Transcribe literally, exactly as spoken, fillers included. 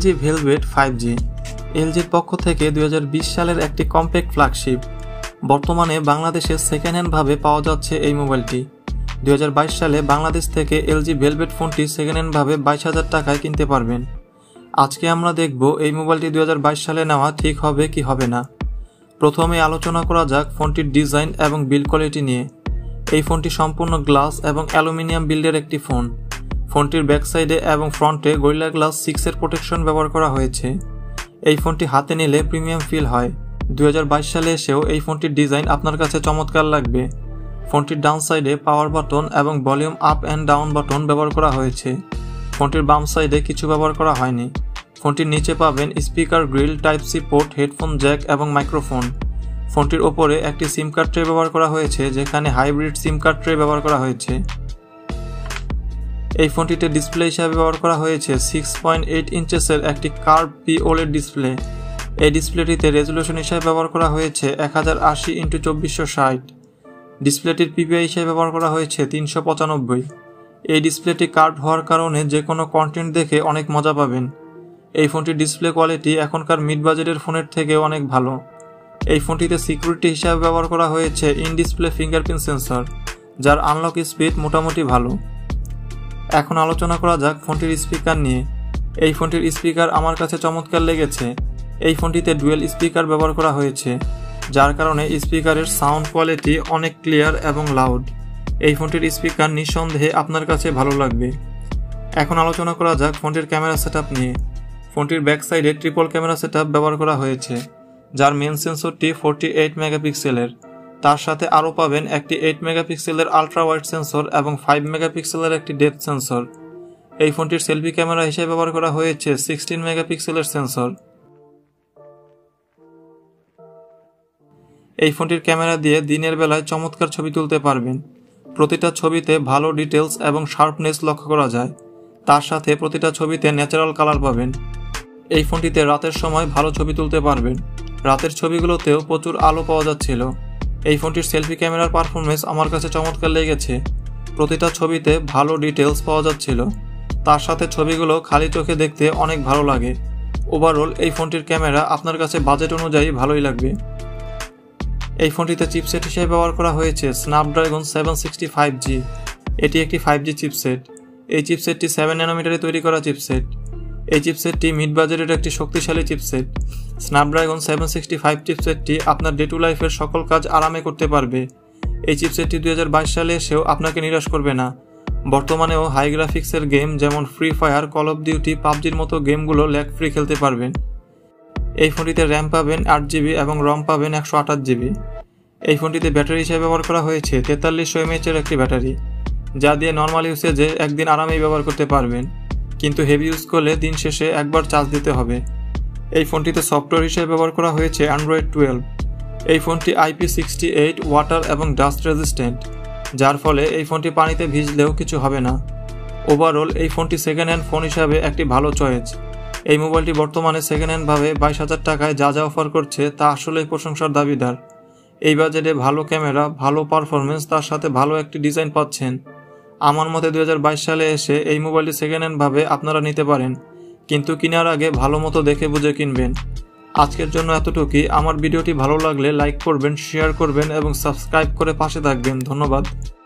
LG velvet five G এলজির পক্ষ থেকে দুই হাজার বিশ সালের একটি কম্প্যাক্ট ফ্ল্যাগশিপ। বর্তমানে বাংলাদেশে সেকেন্ড হ্যান্ড ভাবে পাওয়া যাচ্ছে এই মোবাইলটি। দুই হাজার বাইশ সালে বাংলাদেশ থেকে এলজি ভেলভেট ফোনটি সেকেন্ড হ্যান্ড ভাবে বাইশ হাজার টাকায় কিনতে পারবেন। আজকে আমরা দেখব এই মোবাইলটি দুই হাজার বাইশ সালে নেওয়া ঠিক হবে কি হবে না। প্রথমে আলোচনা করা যাক ফোনটির ডিজাইন এবং বিল্ড কোয়ালিটি নিয়ে। এই ফোনটি সম্পূর্ণ গ্লাস এবং অ্যালুমিনিয়াম বিল্ডের একটি ফোন। ফোনটির ব্যাক সাইডে এবং ফ্রন্টে গরিলা গ্লাস সিক্স এর প্রোটেকশন ব্যবহার করা হয়েছে। এই ফোনটি হাতে নিলে প্রিমিয়াম ফিল হয়। দুই হাজার বাইশ সালে এসেও এই ফোনটির ডিজাইন আপনার কাছে চমৎকার লাগবে। ফোনটির ডাউন সাইডে পাওয়ার বাটন এবং volume up and down button ব্যবহার করা হয়েছে। ফোনটির বাম সাইডে কিছু ব্যবহার করা হয়নি। ফোনটির নিচে পাবেন speaker grille, type C port, headphone jack এবং মাইক্রোফোন। ফোনটির ওপরে একটি সিম কার্ড ট্রে ব্যবহার করা হয়েছে, যেখানে হাইব্রিড সিম কার্ড ট্রে ব্যবহার করা হয়েছে। এই ফোনটিতে ডিসপ্লে হিসাবে ব্যবহার করা হয়েছে সিক্স পয়েন্ট এইট ইঞ্চেসের একটি কার্ভ পি ওলেড ডিসপ্লে। এই ডিসপ্লেটিতে রেজুলেশন হিসাবে ব্যবহার করা হয়েছে এক হাজার আশি ইন্টু চব্বিশশো ষাট। ডিসপ্লেটির পিপিআই হিসাবে ব্যবহার করা হয়েছে তিনশো পঁচানব্বই। এই ডিসপ্লেটি কার্ভ হওয়ার কারণে যে কোনো কন্টেন্ট দেখে অনেক মজা পাবেন। এই ফোনটির ডিসপ্লে কোয়ালিটি এখনকার মিড বাজেটের ফোনের থেকেও অনেক ভালো। এই ফোনটিতে সিকিউরিটি হিসাবে ব্যবহার করা হয়েছে ইন ডিসপ্লে ফিঙ্গারপ্রিন্ট সেন্সর, যার আনলক স্পিড মোটামুটি ভালো। এখন আলোচনা করা যাক ফোনটির স্পিকার নিয়ে। এই ফোনটির স্পিকার আমার কাছে চমৎকার লেগেছে। এই ফোনটিতে ডুয়েল স্পিকার ব্যবহার করা হয়েছে, যার কারণে স্পিকারের সাউন্ড কোয়ালিটি অনেক ক্লিয়ার এবং লাউড। এই ফোনটির স্পিকার নিঃসন্দেহে আপনার কাছে ভালো লাগবে। এখন আলোচনা করা যাক ফোনটির ক্যামেরা সেটআপ নিয়ে। ফোনটির ব্যাক সাইডে ট্রিপল ক্যামেরা সেটআপ ব্যবহার করা হয়েছে, যার মেন সেন্সরটি ফোরটি এইট মেগাপিক্সেলের। তার সাথে আরও পাবেন একটি এইট মেগাপিক্সেলের আলট্রা ওয়াইড সেন্সর এবং ফাইভ মেগাপিক্সেলের একটি ডেপথ সেন্সর। এই ফোনটির সেলফি ক্যামেরা হিসেবে ব্যবহার করা হয়েছে সিক্সটিন মেগাপিক্সেলের সেন্সর। এই ফোনটির ক্যামেরা দিয়ে দিনের বেলায় চমৎকার ছবি তুলতে পারবেন। প্রতিটা ছবিতে ভালো ডিটেলস এবং শার্পনেস লক্ষ্য করা যায়। তার সাথে প্রতিটা ছবিতে ন্যাচারাল কালার পাবেন। এই ফোনটিতে রাতের সময় ভালো ছবি তুলতে পারবেন। রাতের ছবিগুলোতেও প্রচুর আলো পাওয়া যাচ্ছিল। এই ফোনটির সেলফি ক্যামেরার পারফরমেন্স আমার কাছে চমৎকার লেগেছে। প্রতিটা ছবিতে ভালো ডিটেলস পাওয়া যাচ্ছিল। তার সাথে ছবিগুলো খালি চোখে দেখতে অনেক ভালো লাগে। ওভারঅল এই ফোনটির ক্যামেরা আপনার কাছে বাজেট অনুযায়ী ভালোই লাগবে। এই ফোনটিতে চিপসেট হিসেবে ব্যবহার করা হয়েছে Snapdragon seven sixty five G. এটি একটি ফাইভ জি চিপসেট। এই চিপসেটটি সেভেন ন্যানোমিটারে তৈরি করা চিপসেট। এই চিপসেটটি মিড বাজেটের একটি শক্তিশালী চিপসেট। স্ন্যাপড্রাগন সেভেন সিক্সটি ফাইভ চিপসেটটি আপনার ডে টু লাইফের সকল কাজ আরামে করতে পারবে। এই চিপসেটটি দুই হাজার বাইশ সালে এসেও আপনাকে নিরাশ করবে না। বর্তমানেও হাই গ্রাফিক্সের গেম যেমন Free Fire, Call of Duty, পাবজির মতো গেমগুলো ল্যাগ ফ্রি খেলতে পারবেন। এই ফোনটিতে র্যাম পাবেন আট জিবি এবং রম পাবেন একশো আঠাশ জিবি। এই ফোনটিতে ব্যাটারি হিসেবে ব্যবহার করা হয়েছে তেতাল্লিশশো এমএএচের একটি ব্যাটারি, যা দিয়ে নর্মাল ইউসেজে একদিন আরামেই ব্যবহার করতে পারবেন, কিন্তু হেভি ইউজ করলে দিন শেষে একবার চার্জ দিতে হবে। এই ফোনটিতে সফটওয়্যার হিসেবে ব্যবহার করা হয়েছে অ্যান্ড্রয়েড টুয়েলভ। এই ফোনটি আইপি সিক্সটি এইট ওয়াটার এবং ডাস্ট রেজিস্ট্যান্ট, যার ফলে এই ফোনটি পানিতে ভিজলেও কিছু হবে না। ওভারঅল এই ফোনটি সেকেন্ড হ্যান্ড ফোন হিসাবে একটি ভালো চয়েস। এই মোবাইলটি বর্তমানে সেকেন্ড হ্যান্ড ভাবে বাইশ হাজার টাকায় যা যা অফার করছে তা আসলেই প্রশংসার দাবিদার। এই বাজেটে ভালো ক্যামেরা, ভালো পারফরমেন্স, তার সাথে ভালো একটি ডিজাইন পাচ্ছেন। আমার মতে দুই হাজার বাইশ সালে এসে এই মোবাইলটি সেকেন্ড হ্যান্ড ভাবে আপনারা নিতে পারেন, কিন্তু কেনার আগে ভালো মতো দেখে বুঝে কিনবেন। আজকের জন্য এতটুকুই। আমার ভিডিওটি ভালো লাগলে লাইক করবেন, শেয়ার করবেন এবং সাবস্ক্রাইব করে পাশে থাকবেন। ধন্যবাদ।